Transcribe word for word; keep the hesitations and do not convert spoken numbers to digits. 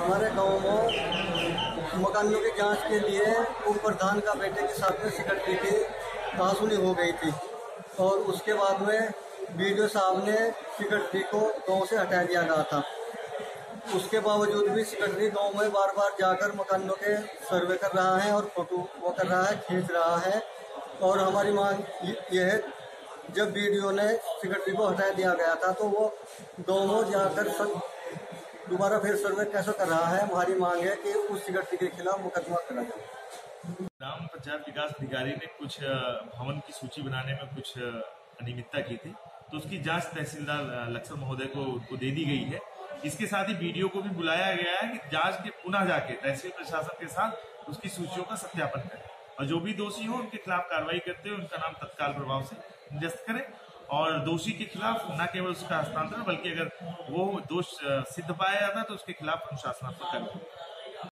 हमारे गांव में मकानों की जांच के लिए उप प्रधान का बेटे के साथ में सेक्रेटरी की कहासुनी हो गई थी और उसके बाद में वीडियो साहब ने सेक्रेटरी को गांव से हटा दिया गया था। उसके बावजूद भी सेक्रेटरी गांव में बार बार जाकर मकानों के सर्वे कर रहा है और फोटो वो कर रहा है, खींच रहा है। और हमारी मांग यह है, जब वीडियो ने सेक्रेटरी को हटा दिया गया था तो वो गांव में जाकर दोबारा फिर सर्वे कैसे कर रहा है। हमारी मांग है कि उस सेक्रेटरी के खिलाफ मुकदमा करा जाए। ग्राम पंचायत विकास अधिकारी ने कुछ भवन की सूची बनाने में कुछ अनियमितता की थी, तो उसकी जांच तहसीलदार लक्ष्मण महोदय को उनको दे दी गई है। इसके साथ ही वीडियो को भी बुलाया गया है कि जांच के पुनः जाके तहसील प्रशासन के साथ उसकी सूचियों का सत्यापन करें और जो भी दोषी हो उनके खिलाफ कार्रवाई करते हुए उनका नाम तत्काल प्रभाव से निरस्त करें और दोषी के खिलाफ न केवल उसका हस्तांतरण बल्कि अगर वो दोष सिद्ध पाया जाता है तो उसके खिलाफ अनुशासनात्मक कार्रवाई।